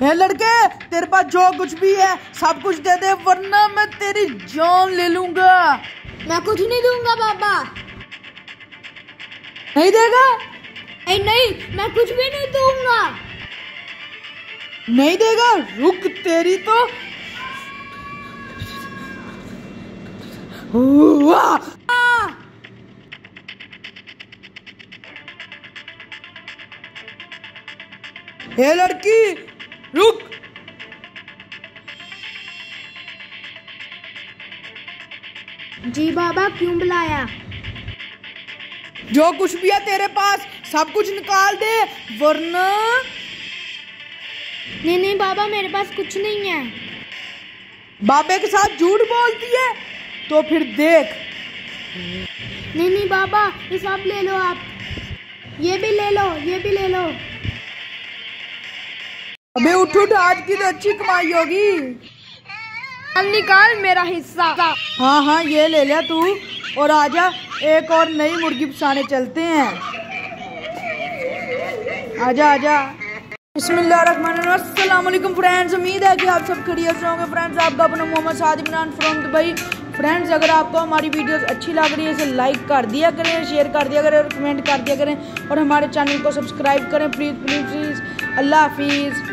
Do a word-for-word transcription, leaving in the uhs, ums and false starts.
ए लड़के, तेरे पास जो कुछ भी है सब कुछ दे दे, वरना मैं तेरी जान ले लूंगा। मैं कुछ नहीं दूंगा पापा। नहीं देगा? नहीं नहीं, मैं कुछ भी नहीं दूंगा। नहीं देगा? रुक तेरी तो। हे लड़की रुक। जी बाबा, क्यों बुलाया? जो कुछ भी है तेरे पास सब कुछ निकाल दे, वरना। नहीं नहीं बाबा, मेरे पास कुछ नहीं है। बाबे के साथ झूठ बोलती है तो फिर देख। नहीं नहीं बाबा, ये सब ले लो आप। ये भी ले लो, ये भी ले लो। अबे उठ उठ, आज की तो अच्छी कमाई होगी। अब निकाल मेरा हिस्सा। हाँ हाँ, ये ले लिया तू, और आजा एक और नई मुर्गी फसाने चलते हैं। आजा आजा। बिस्मिल्लाहिर्रहमानिर्रहीम। अस्सलाम वालेकुम फ्रेंड्स, उम्मीद है कि आप सब खैरियत से होंगे। फ्रेंड्स, आपका अपना Mohammad Saad Imran from Dubai. Friends, अगर आपको हमारी वीडियोस अच्छी लग रही है इसे लाइक कर दिया करें, शेयर कर दिया करें और कमेंट कर दिया करें, और हमारे चैनल को सब्सक्राइब करें प्लीज़ प्लीज़ प्लीज़। अल्लाह हाफिज़।